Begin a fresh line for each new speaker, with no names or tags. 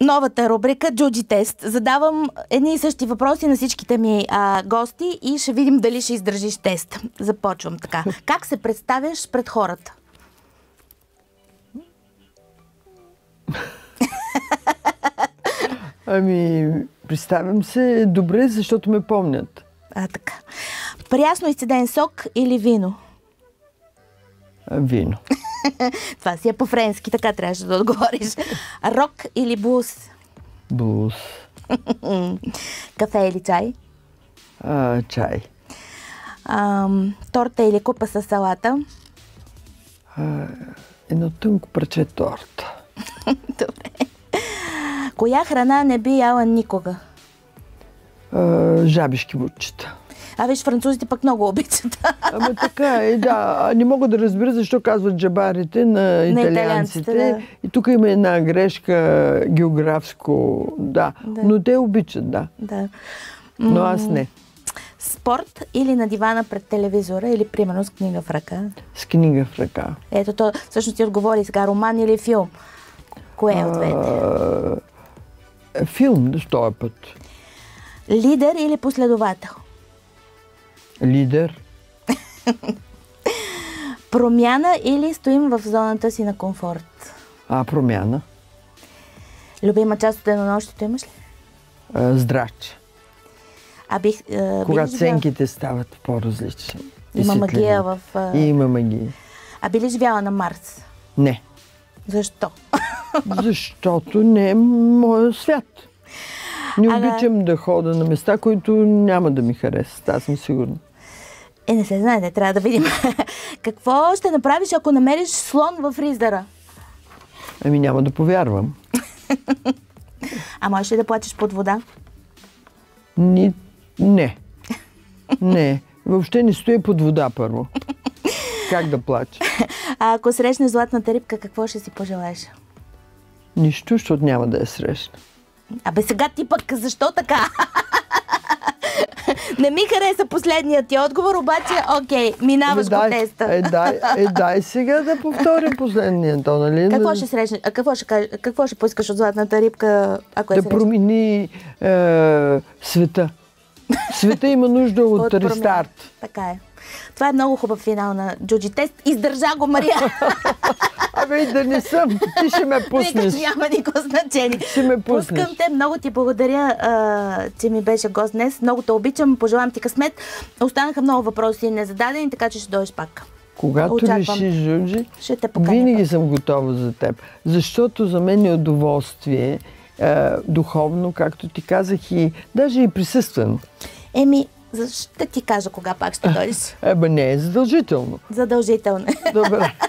Новата рубрика Джуджи тест. Задавам едни и същи въпроси на всичките ми гости и ще видим дали ще издържиш тест. Започвам така. Как се представяш пред хората?
Ами, представям се добре, защото ме помнят.
Така. Прясно изцеден сок или вино?
Вино.
Това си е по-френски, така трябваше да отговориш. Рок или блуз?
Блуз.
Кафе или чай?
Чай.
Торта или купа с салата?
Едно тънко парче торта.
Добре. Коя храна не би яла никога?
Жабишки бутчета.
Виж, французите пък много обичат.
Ама така е, да. Не мога да разбера защо казват джабарите на италианците.
Да.
И тук има една грешка географско, да. Но те обичат, да. Но аз не.
Спорт или на дивана пред телевизора, или примерно с книга в ръка?
С книга в ръка.
Ето то, всъщност ти отговори сега, роман или филм? Кое е от двете?
Филм, до този път.
Лидер или последовател?
Лидер.
Промяна или стоим в зоната си на комфорт?
Промяна.
Любима част от денонощието имаш ли?
Здрач. Когато сенките стават по-различни.
Има магия в...
Има магия.
Би ли живяла на Марс?
Не.
Защо?
Защото не е моя свят. Не обичам да хода на места, които няма да ми харесат. Аз съм сигурна.
Не се знае, трябва да видим. Какво ще направиш, ако намериш слон в фризера?
Няма да повярвам.
Можеш ли да плачеш под вода?
Не. Не. Въобще не стоя под вода първо. Как да плача?
Ако срещнеш златната рибка, какво ще си пожелаеш?
Нищо, защото няма да я срещна.
Сега ти пък, защо така? Не ми хареса последният ти отговор, обаче, окей, минаваш го теста.
Дай сега да повторим последния то, нали?
Какво ще срещнеш? Какво ще поискаш от златната рибка, ако
да промени света. Света има нужда от рестарт.
Така е. Това е много хубав финал на Джуджи тест. Издържа го, Мария!
И да не съм. Ти ще ме пуснеш.
Няма никакво значение.
Ще ме пуснеш.
Пускам те. Много ти благодаря, че ми беше гост днес. Много те обичам. Пожелавам ти късмет. Останаха много въпроси незададени, така че ще дойдеш пак.
Когато решиш, Джуджи,
ще те поканя.
Винаги съм готова за теб. Защото за мен е удоволствие, духовно, както ти казах, и даже и присъствено.
Ще ти кажа кога пак ще дойдеш.
Не е задължително.
Задължително.
Добре.